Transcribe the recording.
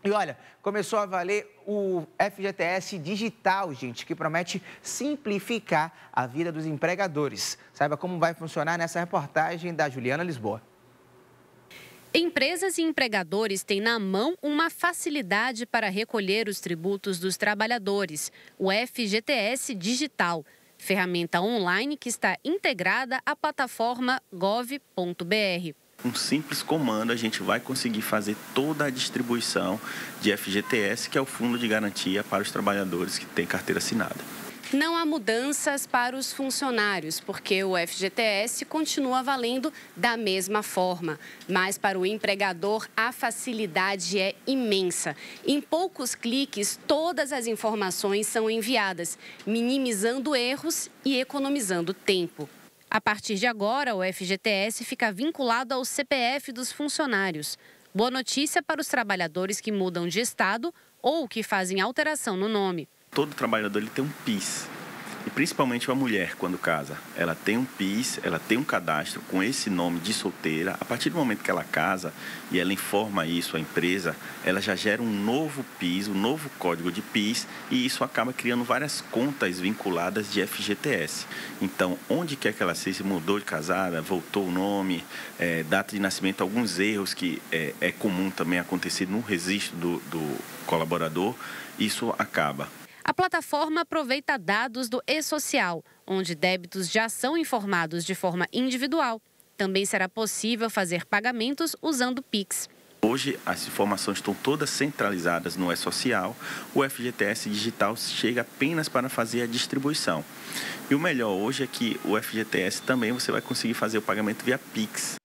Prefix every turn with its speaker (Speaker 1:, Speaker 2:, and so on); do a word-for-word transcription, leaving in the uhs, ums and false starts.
Speaker 1: E olha, começou a valer o F G T S Digital, gente, que promete simplificar a vida dos empregadores. Saiba como vai funcionar nessa reportagem da Juliana Lisboa.
Speaker 2: Empresas e empregadores têm na mão uma facilidade para recolher os tributos dos trabalhadores, o F G T S Digital, ferramenta online que está integrada à plataforma gov ponto br.
Speaker 3: Um simples comando, a gente vai conseguir fazer toda a distribuição de F G T S, que é o Fundo de Garantia para os trabalhadores que têm carteira assinada.
Speaker 2: Não há mudanças para os funcionários, porque o F G T S continua valendo da mesma forma. Mas para o empregador, a facilidade é imensa. Em poucos cliques, todas as informações são enviadas, minimizando erros e economizando tempo. A partir de agora, o F G T S fica vinculado ao C P F dos funcionários. Boa notícia para os trabalhadores que mudam de estado ou que fazem alteração no nome.
Speaker 3: Todo trabalhador ele tem um PIS, e principalmente a mulher, quando casa. Ela tem um PIS, ela tem um cadastro com esse nome de solteira. A partir do momento que ela casa e ela informa isso à empresa, ela já gera um novo PIS, um novo código de PIS, e isso acaba criando várias contas vinculadas de F G T S. Então, onde quer que ela seja, se mudou de casada, voltou o nome, é, data de nascimento, alguns erros que é, é comum também acontecer no registro do, do colaborador, isso acaba.
Speaker 2: A plataforma aproveita dados do e-social, onde débitos já são informados de forma individual. Também será possível fazer pagamentos usando Pix.
Speaker 3: Hoje, as informações estão todas centralizadas no e-social. O F G T S Digital chega apenas para fazer a distribuição. E o melhor hoje é que o F G T S também você vai conseguir fazer o pagamento via Pix.